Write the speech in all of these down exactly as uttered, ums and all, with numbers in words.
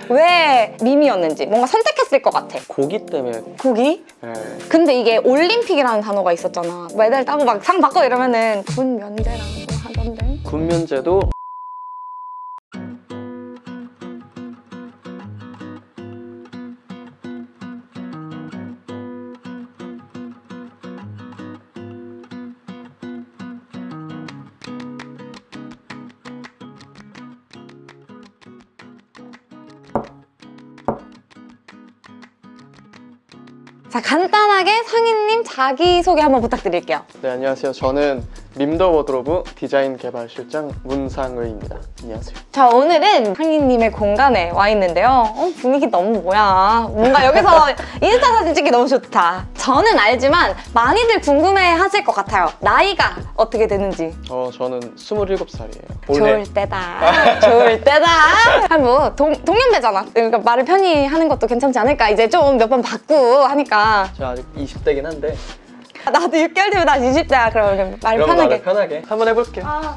왜 밈이었는지 뭔가 선택했을 것 같아. 고기 때문에. 고기? 네. 근데 이게 올림픽이라는 단어가 있었잖아. 메달 따고 막 상 받고 이러면은 군 면제라고 하던데. 군 면제도 자, 간단하게 상인님 자기소개 한번 부탁드릴게요. 네, 안녕하세요. 저는 밈더 워드로브 디자인 개발 실장 문상의입니다. 안녕하세요. 자, 오늘은 상인님의 공간에 와 있는데요. 어, 분위기 너무 뭐야. 뭔가 여기서 인스타 사진 찍기 너무 좋다. 저는 알지만 많이들 궁금해 하실 것 같아요. 나이가 어떻게 되는지. 어, 저는 스물일곱 살이에요. 좋을 때다. 좋을 때다. 아니 뭐 동, 동년배잖아. 그러니까 말을 편히 하는 것도 괜찮지 않을까. 이제 좀 몇 번 받고 하니까. 저 아직 이십 대긴 한데. 나도 육 개월 뒤면 나 이십 대야. 그러면 말 그럼 편하게. 말을 편하게 한번 해볼게요. 아.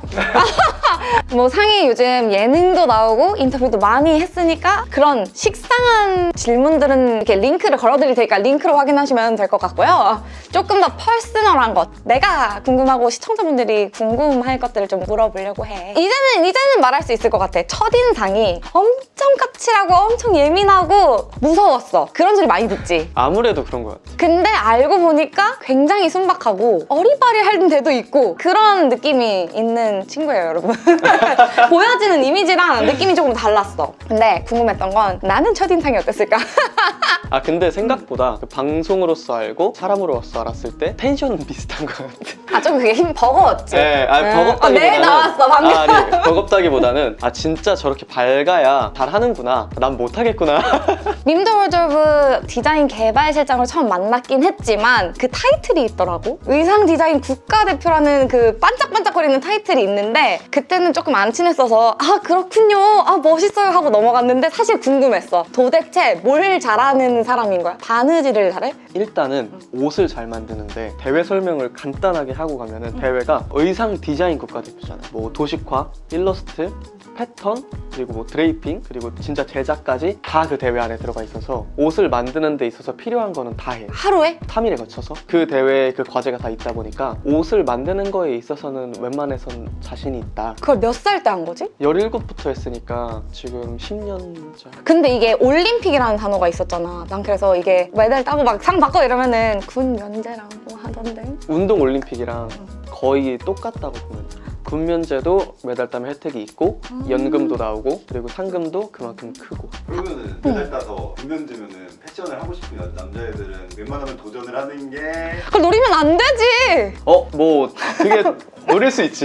뭐 상이 요즘 예능도 나오고 인터뷰도 많이 했으니까 그런 식상한 질문들은 이렇게 링크를 걸어드릴 테니까 링크로 확인하시면 될 것 같고요. 조금 더 퍼스널한 것, 내가 궁금하고 시청자분들이 궁금할 것들을 좀 물어보려고 해. 이제는 이제는 말할 수 있을 것 같아. 첫인상이 엄청 까칠하고 엄청 예민하고 무서웠어. 그런 소리 많이 듣지? 아무래도 그런 것 같아. 근데 알고 보니까 굉장히 순박하고 어리바리할 때도 있고 그런 느낌이 있는 친구예요, 여러분. 보여지는 이미지랑 느낌이 조금 달랐어. 근데 궁금했던 건 나는 첫인상이 어땠을까? 아, 근데 생각보다 그 방송으로서 알고 사람으로서 알았을 때 텐션은 비슷한 것 같아. 아, 좀 그게 힘 버거웠지? 네, 아니, 음. 버겁다기보다는. 어, 네, 나왔어, 방금. 아, 아니, 버겁다기보다는 아, 진짜 저렇게 밝아야 잘하는구나. 난 못하겠구나. 밈더 워드로브 디자인 개발실장을 처음 만났긴 했지만 그 타이틀이 있더라고. 의상 디자인 국가대표라는 그 반짝반짝거리는 타이틀이 있는데 그때는 조금 안 친했어서 아, 그렇군요. 아, 멋있어요 하고 넘어갔는데 사실 궁금했어. 도대체 뭘 잘하는 사람인 거야? 바느질을 잘해? 일단은 옷을 잘 만드는데 대회 설명을 간단하게 하고 가면은 대회가 의상 디자인 국가대표잖아. 뭐 도식화, 일러스트, 패턴, 그리고 뭐 드레이핑, 그리고 진짜 제작까지 다 그 대회 안에 들어가 있어서 옷을 만드는 데 있어서 필요한 거는 다 해. 하루에? 삼 일에 거쳐서 그 대회에 그 과제가 다 있다 보니까 옷을 만드는 거에 있어서는 웬만해선 자신이 있다. 그걸 몇 살 때 한 거지? 열일곱부터 했으니까 지금 십 년차. 근데 이게 올림픽이라는 단어가 있었잖아. 난 그래서 이게 메달 따고 막 상 받고 이러면은 군 면제라고 하던데. 운동 올림픽이랑 거의 똑같다고 보면 돼. 군 면제도 메달 따면 혜택이 있고 음. 연금도 나오고 그리고 상금도 그만큼 크고. 그러면은 메달 따서 군면제면은 패션을 하고 싶은 여- 남자애들은 웬만하면 도전을 하는 게 그걸 노리면 안 되지. 어? 뭐 그게 노릴 수 있지.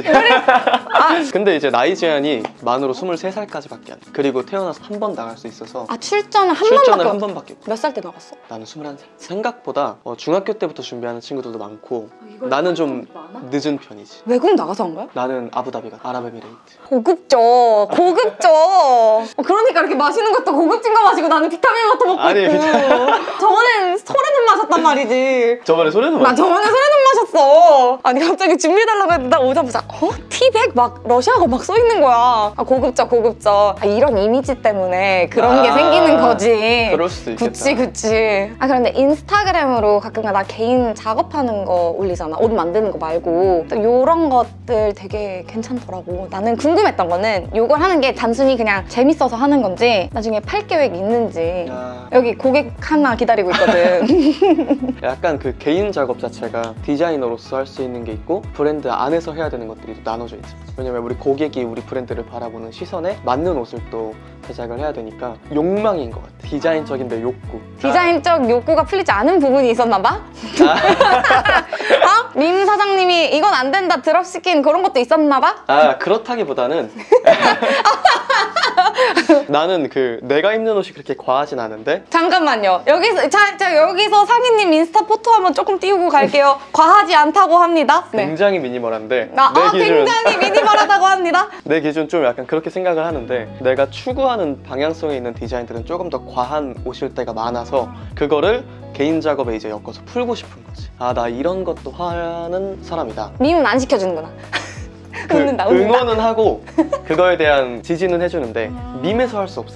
아. 근데 이제 나이 제한이 만으로 스물세 살까지밖에 안 돼. 그리고 태어나서 한 번 나갈 수 있어서 아, 출전을 한 출전을 번밖에 한 번밖에 없어. 몇 살 때 나갔어? 나는 스물한 살. 생각보다 어, 중학교 때부터 준비하는 친구들도 많고 나는 좀 늦은 편이지. 외국 나가서 한 거야? 나는 아부다비가 아랍에미레이트. 고급져. 고급져. 어, 그러니까 이렇게 마시는 것도 고급진 거 마시고 나는 비타민 워터 먹고 아니, 있고. 저번엔 소래는 마셨단 말이지. 저번에 소리는 나 저번에 소래는 마셨어. 아니 갑자기 준비해달라고 했는데 나 오자마자 어? 티백 막 러시아어 막 써있는 거야. 아, 고급져 고급져. 아, 이런 이미지 때문에 그런 게 아, 생기는 거지. 그럴 수도 있겠다. 그치 그치. 아, 그런데 인스타그램으로 가끔가 나 개인 작업하는 거 올리잖아. 옷 만드는 거 말고. 또 요런 것들 되게 괜찮더라고. 나는 궁금했던 거는 요걸 하는 게 단순히 그냥 재밌어서 하는 건지 나중에 팔 계획 있는지. 아. 여기 고객 하나 기다리고 있거든. 약간 그 개인 작업 자체가 디자이너로서 할 수 있는 게 있고 브랜드 안에서 해야 되는 것들이 또 나눠져 있죠. 왜냐면 우리 고객이 우리 브랜드를 바라보는 시선에 맞는 옷을 또 제작을 해야 되니까 욕망인 것 같아. 디자인적인 내 욕구. 디자인적 욕구가 풀리지 않은 부분이 있었나 봐? 어? 림 사장님이 이건 안 된다 드롭시킨 그런 것도 있었나 봐? 아, 그렇다기보다는 나는 그 내가 입는 옷이 그렇게 과하진 않은데 잠깐만요. 여기서 자, 자 여기서 상희님 인스타 포토 한번 조금 띄우고 갈게요. 과하지 않다고 합니다. 네. 굉장히 미니멀한데 아, 내 아, 기준 굉장히 미니멀하다고 합니다. 내 기준 좀 약간 그렇게 생각을 하는데 내가 추구하는 방향성에 있는 디자인들은 조금 더 과한 옷일 때가 많아서 그거를 개인 작업에 이제 엮어서 풀고 싶은 거지. 아, 나 이런 것도 하는 사람이다. 밈은 안 시켜주는구나. 그 웃는다, 웃는다. 응원은 하고 그거에 대한 지지는 해주는데 밈에서 할 수 없으니까.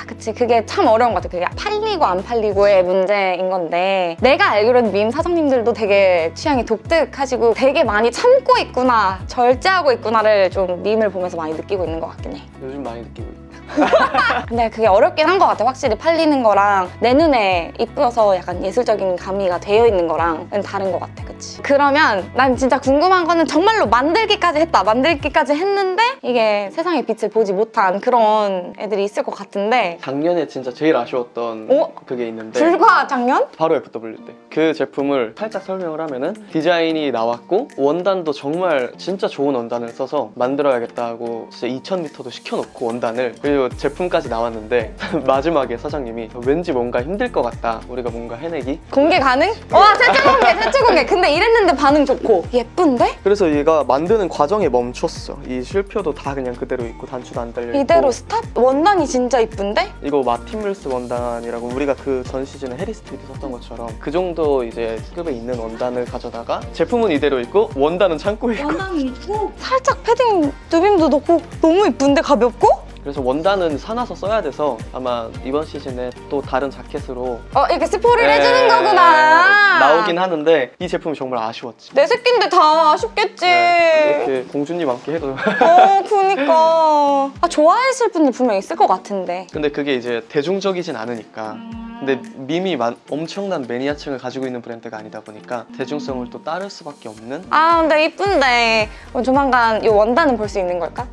그치. 그게 참 어려운 것 같아. 그게 팔리고 안 팔리고의 문제인 건데 내가 알기로는 밈 사장님들도 되게 취향이 독특하시고 되게 많이 참고 있구나, 절제하고 있구나를 좀 밈을 보면서 많이 느끼고 있는 것 같긴 해. 요즘 많이 느끼고 있다. 근데 그게 어렵긴 한 것 같아. 확실히 팔리는 거랑 내 눈에 이쁘어서 약간 예술적인 가미가 되어 있는 거랑은 다른 것 같아. 그치? 그러면 난 진짜 궁금한 거는 정말로 만들기까지 했다. 만들기까지 했는데 이게 세상의 빛을 보지 못한 그런 애들이 있을 것 같은데 작년에 진짜 제일 아쉬웠던 어? 그게 있는데 불과 작년? 바로 에프더블유 때 그 제품을 살짝 설명을 하면은 디자인이 나왔고 원단도 정말 진짜 좋은 원단을 써서 만들어야겠다 하고 진짜 이천 미터도 시켜놓고 원단을, 그리고 제품까지 나왔는데 마지막에 사장님이 왠지 뭔가 힘들 것 같다, 우리가 뭔가 해내기. 공개 가능? 와, 최초 공개, 최초 공개. 근데 이랬는데 반응 좋고 예쁜데? 그래서 얘가 만드는 과정에 멈췄어. 이 실표도 다 그냥 그대로 있고 단추도 안 달려있고. 이대로 스탑? 원단이 진짜 이쁜데? 이거 마틴물스 원단이라고 우리가 그 전 시즌에 해리스트리트 썼던 것처럼 그 정도 이제 급에 있는 원단을 가져다가 제품은 이대로 있고 원단은 창고에 있고. 원단이 있고 살짝 패딩 누빔도 넣고 너무 이쁜데 가볍고? 그래서 원단은 사놔서 써야 돼서 아마 이번 시즌에 또 다른 자켓으로 어, 이렇게 스포를 네, 해주는 거구나. 나오긴 하는데 이 제품이 정말 아쉬웠지. 내 새끼인데 다 아쉽겠지. 네, 이렇게 공주님 함께 해도. 어, 그니까. 아, 좋아했을 분들 분명 있을 것 같은데. 근데 그게 이제 대중적이진 않으니까. 근데 밈이 만, 엄청난 매니아층을 가지고 있는 브랜드가 아니다 보니까 대중성을 또 따를 수밖에 없는. 아, 근데 이쁜데. 그럼 조만간 이 원단은 볼 수 있는 걸까?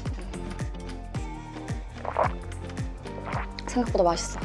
생각보다 맛있어.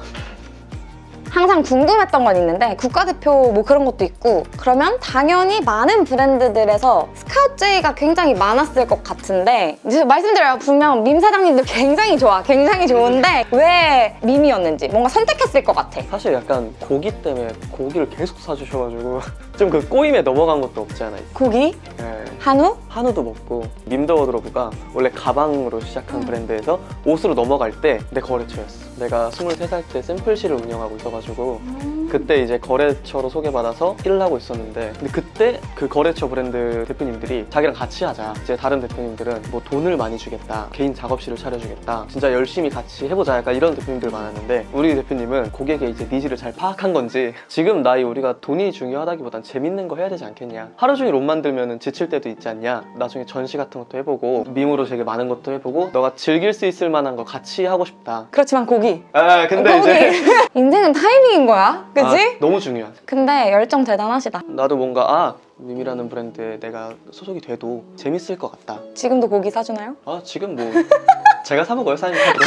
항상 궁금했던 건 있는데 국가대표 뭐 그런 것도 있고 그러면 당연히 많은 브랜드들에서 스카우트제이가 굉장히 많았을 것 같은데 이제 말씀드려요. 분명 밈 사장님들 굉장히 좋아. 굉장히 좋은데 왜 밈이었는지 뭔가 선택했을 것 같아. 사실 약간 고기 때문에 고기를 계속 사주셔가지고 좀 그 꼬임에 넘어간 것도 없지 않아 있어. 고기? 네. 한우? 한우도 먹고 밈더워드로브가 원래 가방으로 시작한 음. 브랜드에서 옷으로 넘어갈 때 내 거래처였어. 내가 스물세 살 때 샘플실을 운영하고 있어가지고 음. 그때 이제 거래처로 소개받아서 일을 하고 있었는데 근데 그때 그 거래처 브랜드 대표님들이 자기랑 같이 하자. 이제 다른 대표님들은 뭐 돈을 많이 주겠다, 개인 작업실을 차려주겠다, 진짜 열심히 같이 해보자, 약간 이런 대표님들 많았는데 우리 대표님은 고객의 이제 니즈를 잘 파악한 건지 지금 나이 우리가 돈이 중요하다기보단 재밌는 거 해야 되지 않겠냐, 하루 종일 옷 만들면 지칠 때도 있지 않냐, 나중에 전시 같은 것도 해보고 밈으로 되게 많은 것도 해보고 너가 즐길 수 있을 만한 거 같이 하고 싶다. 그렇지만 고기. 아 근데 고기. 이제 인생은 타이밍인 거야. 그치? 아, 너무 중요하지. 근데 열정 대단하시다. 나도 뭔가 아 밈이라는 브랜드에 내가 소속이 돼도 재밌을 것 같다. 지금도 고기 사주나요? 아 지금 뭐 제가 사 먹어요, 사장님.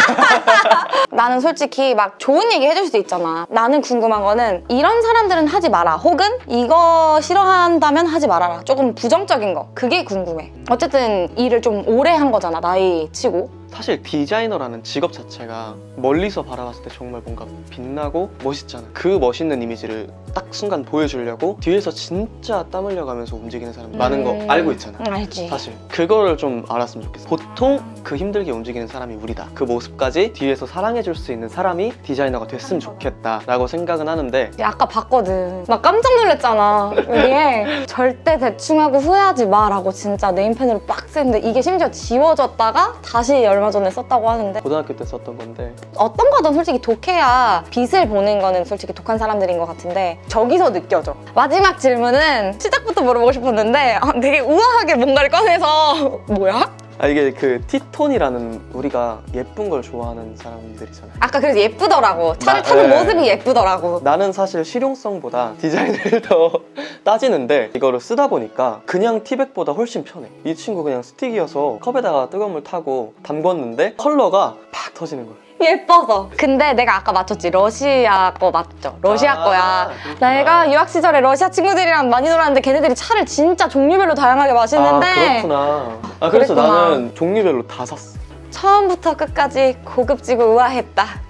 나는 솔직히 막 좋은 얘기 해줄 수도 있잖아. 나는 궁금한 거는 이런 사람들은 하지 마라, 혹은 이거 싫어한다면 하지 말아라. 조금 부정적인 거, 그게 궁금해. 어쨌든 일을 좀 오래 한 거잖아, 나이 치고. 사실 디자이너라는 직업 자체가 멀리서 바라봤을 때 정말 뭔가 빛나고 멋있잖아. 그 멋있는 이미지를 딱 순간 보여주려고 뒤에서 진짜 땀 흘려가면서 움직이는 사람 많은 거 음... 알고 있잖아. 응, 알지. 사실 그거를 좀 알았으면 좋겠어. 보통 그 힘들게 움직이는 사람이 우리다. 그 모습까지 뒤에서 사랑해줄 수 있는 사람이 디자이너가 됐으면 좋겠다 라고 생각은 하는데 아까 봤거든. 나 깜짝 놀랐잖아. 여기에 절대 대충 하고 후회하지 마 라고 진짜 네임펜으로 빡 쓰는데 이게 심지어 지워졌다가 다시 얼마 전에 썼다고 하는데 고등학교 때 썼던 건데 어떤 거든 솔직히 독해야 빛을 보는 거는 솔직히 독한 사람들인 것 같은데 저기서 느껴져. 마지막 질문은 시작부터 물어보고 싶었는데 아, 되게 우아하게 뭔가를 꺼내서 뭐야? 아 이게 그 티톤이라는 우리가 예쁜 걸 좋아하는 사람들이잖아요. 아까 그래서 예쁘더라고. 차를 나- 타는 네. 모습이 예쁘더라고. 나는 사실 실용성보다 디자인을 더 따지는데 이거를 쓰다 보니까 그냥 티백보다 훨씬 편해. 이 친구 그냥 스틱이어서 컵에다가 뜨거운 물 타고 담궜는데 컬러가 팍 터지는 거야. 예뻐서. 근데 내가 아까 맞췄지. 러시아 거 맞죠? 러시아 아, 거야. 그렇구나. 내가 유학 시절에 러시아 친구들이랑 많이 놀았는데 걔네들이 차를 진짜 종류별로 다양하게 마시는데 아 그렇구나. 아 그래서 그랬구나. 나는 종류별로 다 샀어. 처음부터 끝까지 고급지고 우아했다.